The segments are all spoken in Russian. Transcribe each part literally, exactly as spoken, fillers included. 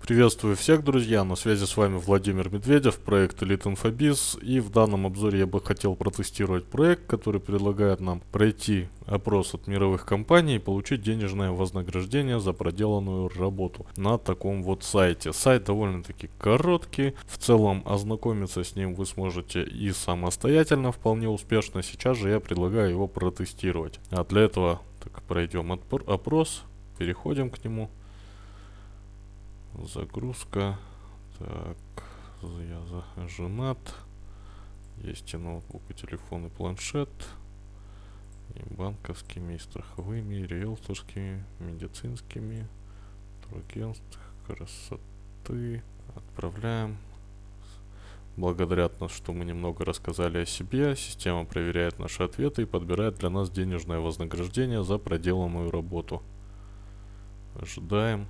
Приветствую всех, друзья, на связи с вами Владимир Медведев, проект Elite Infobиз, и в данном обзоре я бы хотел протестировать проект, который предлагает нам пройти опрос от мировых компаний и получить денежное вознаграждение за проделанную работу на таком вот сайте. Сайт довольно-таки короткий, в целом ознакомиться с ним вы сможете и самостоятельно вполне успешно. Сейчас же я предлагаю его протестировать. А для этого так, пройдем опрос, переходим к нему. Загрузка. Так, я женат. Есть и ноутбук, и телефон, и планшет. И банковскими, и страховыми, и риэлторскими, медицинскими, турагентств, красоты. Отправляем. Благодарят нас, что мы немного рассказали о себе. Система проверяет наши ответы и подбирает для нас денежное вознаграждение за проделанную работу. Ожидаем.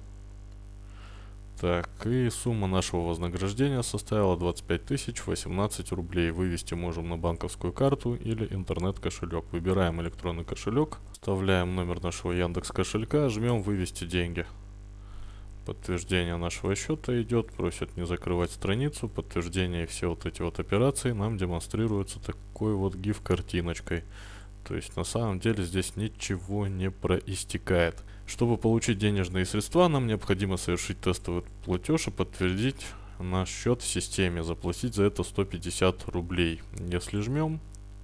Так, и сумма нашего вознаграждения составила двадцать пять тысяч восемнадцать рублей. Вывести можем на банковскую карту или интернет-кошелек. Выбираем электронный кошелек, вставляем номер нашего Яндекс кошелька, жмем «Вывести деньги». Подтверждение нашего счета идет, просят не закрывать страницу. Подтверждение и все вот эти вот операции нам демонстрируются такой вот гиф-картиночкой. То есть на самом деле здесь ничего не проистекает. Чтобы получить денежные средства, нам необходимо совершить тестовый платеж и подтвердить наш счет в системе. Заплатить за это сто пятьдесят рублей. Если жмем,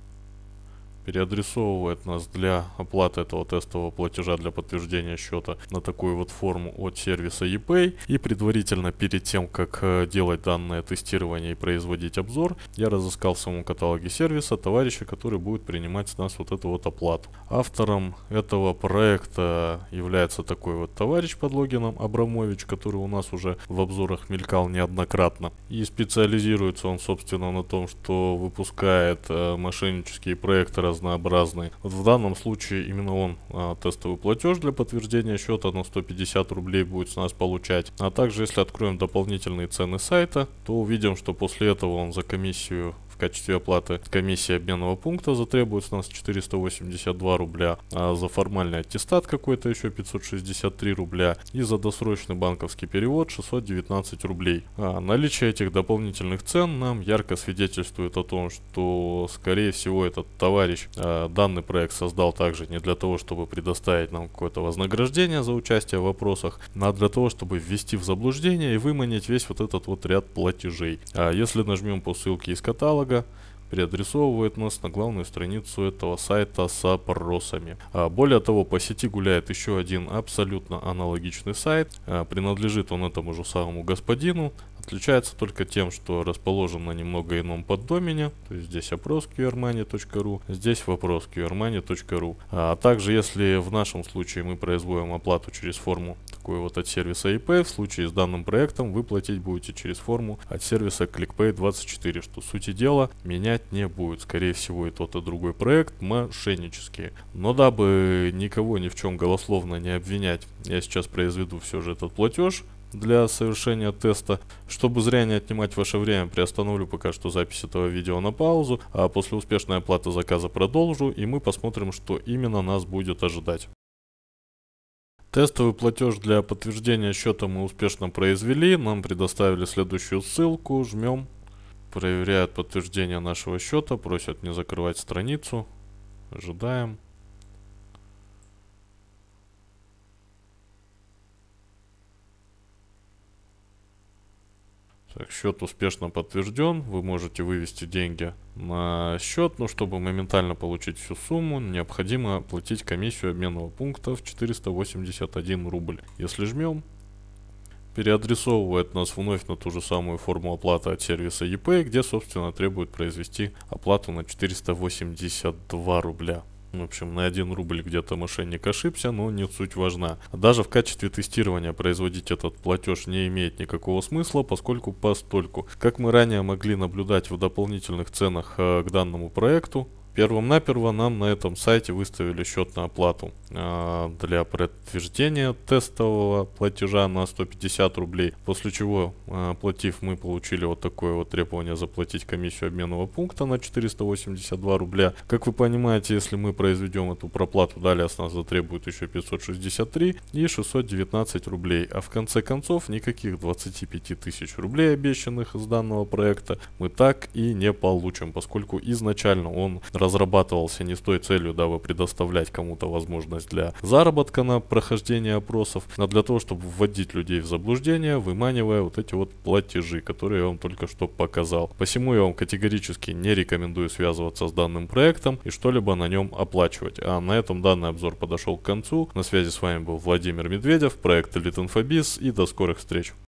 переадресовывает нас для оплаты этого тестового платежа для подтверждения счета на такую вот форму от сервиса ePay. И предварительно перед тем, как э, делать данное тестирование и производить обзор, я разыскал в самом каталоге сервиса товарища, который будет принимать с нас вот эту вот оплату. Автором этого проекта является такой вот товарищ под логином Абрамович, который у нас уже в обзорах мелькал неоднократно. И специализируется он, собственно, на том, что выпускает э, мошеннические проекты разнообразные. Вот в данном случае именно он а, тестовый платеж для подтверждения счета на сто пятьдесят рублей будет с нас получать. А также, если откроем дополнительные цены сайта, то увидим, что после этого он за комиссию в качестве оплаты комиссии обменного пункта затребует с нас четыреста восемьдесят два рубля, а за формальный аттестат какой-то еще пятьсот шестьдесят три рубля и за досрочный банковский перевод шестьсот девятнадцать рублей. А наличие этих дополнительных цен нам ярко свидетельствует о том, что скорее всего этот товарищ а, данный проект создал также не для того, чтобы предоставить нам какое-то вознаграждение за участие в вопросах, а для того, чтобы ввести в заблуждение и выманить весь вот этот вот ряд платежей. А если нажмем по ссылке из каталога, переадресовывает нас на главную страницу этого сайта с опросами. А более того, по сети гуляет еще один абсолютно аналогичный сайт. А принадлежит он этому же самому господину. Отличается только тем, что расположен на немного ином поддомене. То есть здесь опрос кью ар мани точка ру, здесь вопрос кью ар мани точка ру. А также, если в нашем случае мы производим оплату через форму такую вот от сервиса ePay, в случае с данным проектом вы платить будете через форму от сервиса кликпэй двадцать четыре, что сути дела менять не будет. Скорее всего и тот, и другой проект мошеннические. Но дабы никого ни в чем голословно не обвинять, я сейчас произведу все же этот платеж для совершения теста. Чтобы зря не отнимать ваше время, приостановлю пока что запись этого видео на паузу, а после успешной оплаты заказа продолжу, и мы посмотрим, что именно нас будет ожидать. Тестовый платеж для подтверждения счета мы успешно произвели. Нам предоставили следующую ссылку. Жмем. Проверяют подтверждение нашего счета. Просят не закрывать страницу. Ожидаем. Так, счет успешно подтвержден. Вы можете вывести деньги на счет, но чтобы моментально получить всю сумму, необходимо оплатить комиссию обменного пункта в четыреста восемьдесят один рубль. Если жмем, переадресовывает нас вновь на ту же самую форму оплаты от сервиса ePay, где, собственно, требует произвести оплату на четыреста восемьдесят два рубля. В общем, на один рубль где-то мошенник ошибся, но не суть важна. Даже в качестве тестирования производить этот платеж не имеет никакого смысла, поскольку постольку, как мы ранее могли наблюдать в дополнительных ценах э, к данному проекту, первым-наперво нам на этом сайте выставили счет на оплату э, для подтверждения тестового платежа на сто пятьдесят рублей, после чего, э, оплатив, мы получили вот такое вот требование заплатить комиссию обменного пункта на четыреста восемьдесят два рубля. Как вы понимаете, если мы произведем эту проплату, далее с нас затребует еще пятьсот шестьдесят три и шестьсот девятнадцать рублей, а в конце концов никаких двадцати пяти тысяч рублей, обещанных из данного проекта, мы так и не получим, поскольку изначально он разрабатывался не с той целью, дабы предоставлять кому-то возможность для заработка на прохождение опросов, а для того, чтобы вводить людей в заблуждение, выманивая вот эти вот платежи, которые я вам только что показал. Посему я вам категорически не рекомендую связываться с данным проектом и что-либо на нем оплачивать. А на этом данный обзор подошел к концу. На связи с вами был Владимир Медведев, проект Elite Infobиз, и до скорых встреч.